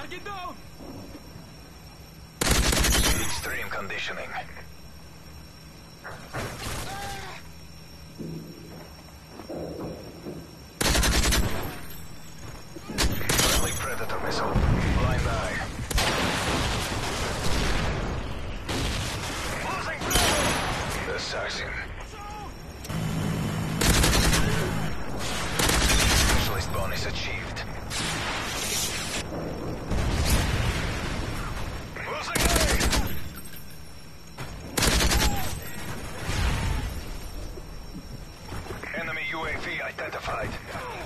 Target down! Extreme conditioning. Friendly Predator missile. Blind eye. Losing Bravo! Assassin. Specialist bonus achieved. Losing A! Enemy UAV identified.